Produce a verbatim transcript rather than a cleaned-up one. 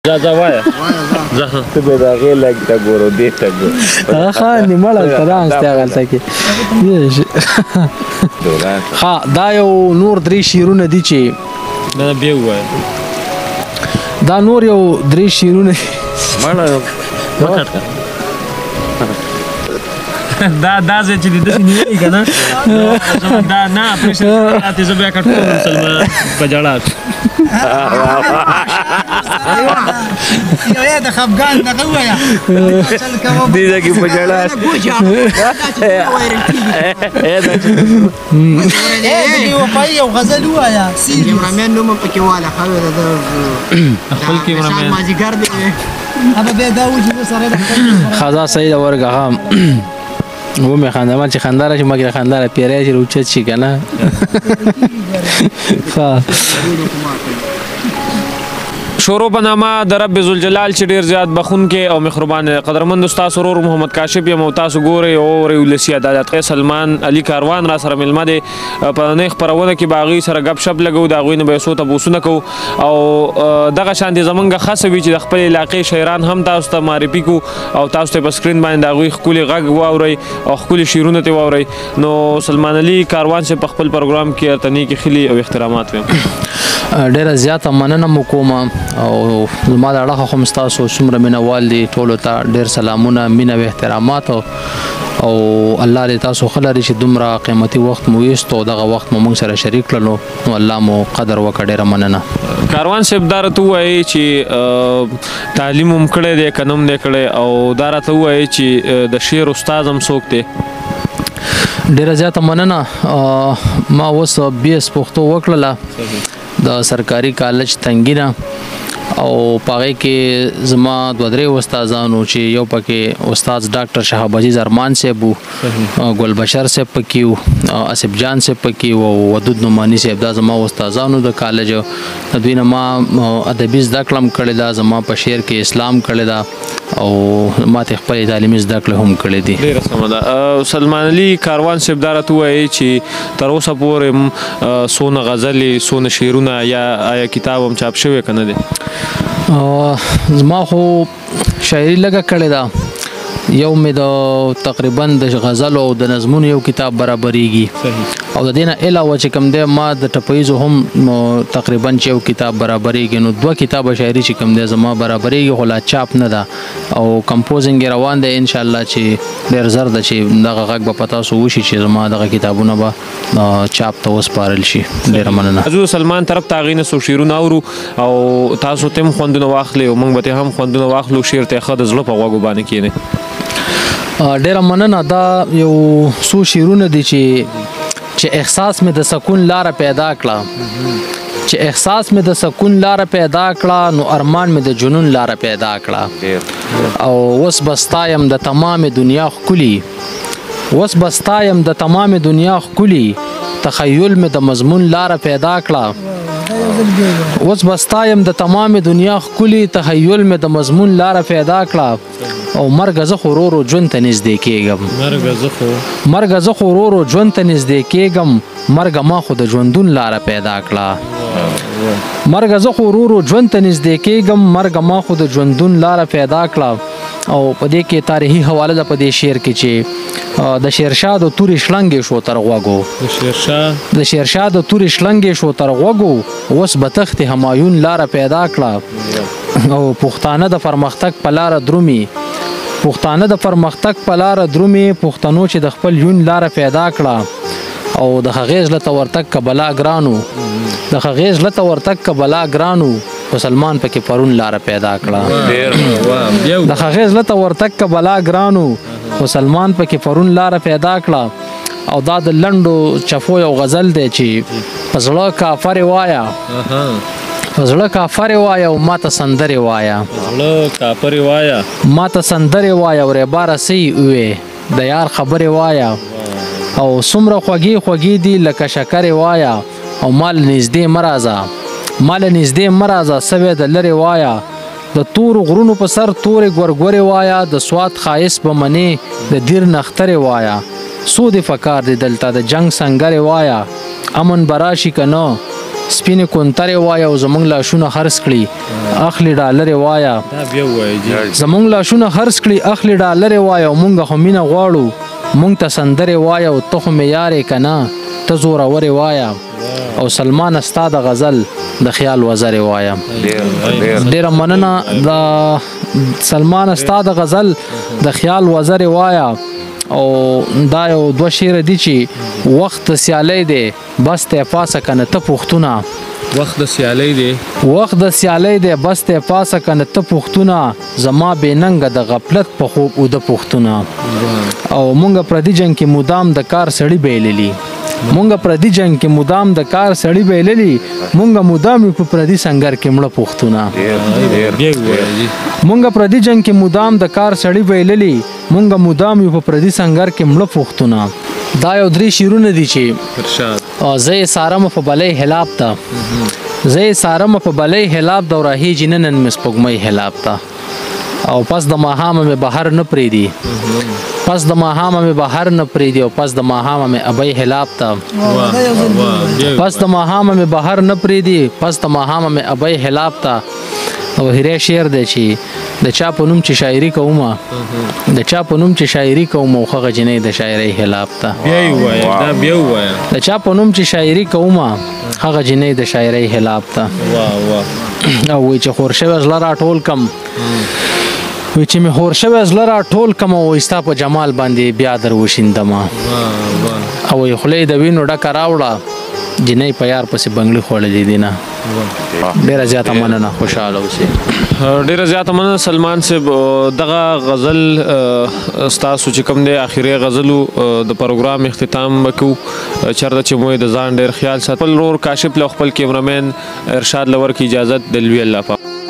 ځه ځه وایه ته به د هغې لږ ته ګورو دې ته ګورو هغه خاندي مړ هلته رانستی هغلته کې ښه دا یو نور درې شعرونه دي چې دا بیا ووایه دا نور یو درې شعرونه مړه مه کټ دا دا ځای چې دې داسې نیولي که نه دا نه پرېښه راتې زه بیا کټ کوم مسلمان په ژړا یو د خفګان دغه ووایه دې ځای کې په ژړا وفایي یو غزل ووایه کیمرامین نوم هم پکې واله خپل کیمرامین مازدیګر دی هغه بیا دا و چې سره ښه صحیح ده ورکه ښه ومې خندمل چې خندا راشي مګر خندا را پیری چې اوچت شي که نه ښه شروع په نامه د رب ذوالجلال چې ډېر زیات بخونکی او مهربان قدرمند استاد ورور محمد کاشف یم او تاسو ګورئ او اورئ ولسي عدالت قیس سلمان علي کاروان را سره مېلمه دی په نننۍ خپرونه کې به هغوی سره ګپ شپ لګو د هغوی نه به یې څو تپوسونه کوو او دغه شانتې زمونږ هڅه وي چې د خپلې علاقې شاعران هم تاسو ته معرفي کړو او تاسو ته په سکرین باندې د هغوی ښکلي غږ واورئ او ښکلي شعرونه ترې واورئ نو سلمان علي کاروان صاحب په خپل پروګرام کې ورته نیکې خیلې او احترامات ویم ډېره زیاته مننه مو کومه او زما د اړخه خو هم ستاسو څومره مینهوال دي ټولو ته ډېر سلامونه مینه او احترامات او الله دې تاسو ښه لري چې دومره قیمتي وخت مو ویست او دغه وخت مو موږ سره شریک کړلو نو الله مو قدر وکړه ډېره مننه کاروان صاحب دا راته ووایي چې تعلیم هم کړی دی که نه هم دی کړی او دا راته ووایي چې د شعر استاد هم څوک دی ډېره زیاته مننه ما اوس بي اس پښتو وکړله د سرکاري کالج تنګینه او په هغې کې زما دوه درې استادانو چې یو پکې استاد ډاکټر شهاب عزیز ارمان صاحب و ګل بشر صاحب پکې و اسف جان صاحب پکې و او ودود نعماني صاحب دا زما استادانو د کالج د دوی نه ما ادبي زده کړه هم کړې ده زما په شعر کې اسلام کړې ده او ما ته خپلې تعلیمي زده کړې هم کړې دي ډېره سمه ده سلمان علي کاروان صاحب دا راته ووایي چې تر اوسه پورې څونه غزلې څونه شعرونه یا آیا کتاب هم چاپ شوی که نه دی زما خو شاعري لږه کړې ده یو مې د تقریبا د غزلو او د نظمونو یو کتاب برابریږي او د دې نه علاوه چې کوم دی ما د ټپیزو هم تقریبا چې یو کتاب برابریږي نو دوه کتابه شاعري چې کوم دی زما برابریږي خو لا چاپ نه ده او کمپوزنګ یې روان دی انشاءالله چې ډېر زر ده چې دغه غږ به په تاسو وشي چې زما دغه کتابونه به چاپ ته وسپارل شي ډېره مننه حضور سلمان طرف ته هغې نه څو شعرونه اورو او تاسو ته هم خوندونه واخلئ او موږ به ترې هم خوندونه واخلو شعر ته یې ښه د زړه په غوږو باندې کښېنئ ډېره مننه دا یو څو شعرونه دي چې چې احساس مې د سکون لاره پیدا کړه چې احساس مې د سکون لاره پیدا کړه نو ارمان مې د جنون لاره پیدا کړه او اوس بستایم د تمام دنیا ښکلي اوس بستایم د تمام دنیا ښکلي تخیل مې د مضمون لاره پیدا کړه اوس بستایم د تمام دنیا ښکلي تخیل مې د مضمون لاره پیدا کړه او مرګ زه خو ورو ورو ژوند ته نږدې کېږم مرګ زه خو ورو ورو ژوند ته نږدې کېږم مرګ ما خو د ژوندون لاره پیدا کړه مرګ زه خو ورو ورو ژوند ته نږدې کېږم مرګ ما خو د ژوندون لاره پیدا کړه او په دې کې تاریخي حواله ده په دې شعر کې چې د شیرشاه د تورې شلنګې شو تر غوږو د شیرشاه د تورې شلنګې شو تر غوږو اوس به تخت همایون لاره پیدا کړه او پښتانه د پرمختګ په لاره درومي پښتانه د پرمختګ په لاره درومي پښتنو چې د خپل یون لاره پیدا کړه او د هغې زړه ته ورتګ که بلا ګرانو د هغې زړه ته ورتګ که بلا ګرانو مسلمان پکې پرون لاره پیدا کړه د هغې زړه ته ورتګ که بلا ګرانو مسلمان پکې پرون لاره پیدا کړه او دا د لنډو چفو یو غزل دی چې په زړه کافرې وایه په زړه کافرې وایه او ما ته سندرې وایه ما ته سندرې وایه او ریباره سهی ووې د یار خبرې وایه او څومره خوږې خوږې دي لکه شکرې وایه او مال نږدې مه راځه مال نږدې مه راځه سوی د لرې وایه د تورو غرونو په سر تورې ګورګورې وایه د سوات ښایست به منې د دیر نخترې وایه څو دې فکار دی دلته د جنګ سنګرې وایه امن به راشي که نه سپینې کونترې وایه او زمونږ لاشونه خرڅ کړي اخلي ډالرې وایه دا بیا ووایه جی زمونږ لاشونه خرڅ کړي اخلي ډالرې وایه او مونږ خو مینه غواړو مونږ ته سندرې وایه او ته خو مې یارې که نه ته زورورې وایه او سلمان ستا د غزل د خیال وزرې وایه ډېره مننه د سلمان ستا د غزل د خیال وزرې وایه او دا یو دوه شعر دي چې وخت د سیالۍ دی بس ته پاسه که نه ته پوښتونه وخت د سیالۍ دی وخت د سیالۍ دی بس ته پاسه که نه ته پوښتونه زما بې ننګه د غفلت په خوب اوده پوښتونه او مونږ پردي جنګ کې مدام د کار سړي بیللي مونږ پردي جنګ کې مدام د کار سړي بیللي مونږ مدام یو په پردي سنګر کې مړه پوښتونه مونږ پردي جنګ کې مدام د کار سړي بیللي مونږ مدام یو په پردي سنګر کې مړه پوښتونه دا یو درې شعرونه دي چې زه یې څارم په بلۍ حلاب ته زه یې څارم په بلۍ حلاب ته او راهیږي نه نن مې سپوږمۍ حلاب ته او پس د ماښامه مې بهر نه پرېږدي پس د ماښامه مې بهر نه پرېږدي او پس د ماښامه مې ابۍ حلاب ته پس د ماښامه مې بهر نه پرېږدي پس د ماښامه مې ابۍ حلاب ته او هیری شعر دی چې د چا په نوم چې شاعري کومه د چا په نوم چې شاعري کومه او هغه جنۍ د شاعرۍ حلاب ته بیا یې ووایه دا بیا ووایه د چا په نوم چې شاعري کومه هغه جنۍ د شاعرۍ حلاب ته او وایي چې خور شوی زړه راټول کم وایي چې مې خور شوی زړه راټول کم او وایي ستا په جمال باندې بیا در وشیندمه او وایي خولې د وینو ډکه راوړه جنۍ په یار پسې بنګړي خوړلې دي نه ډېره زیاته مننه خوشحاله اوسئ ډیره زیاته مننه سلمان صاحب دغه غزل ستاسو چې کوم دی اخري غزلو د پروګرام اختتام وکړو چېرته چې مو د ځان ډېر خیال ساتل خپل ورور کاشف له خپل کیمرامین ارشاد لور کی اجازت د لوی الله پاک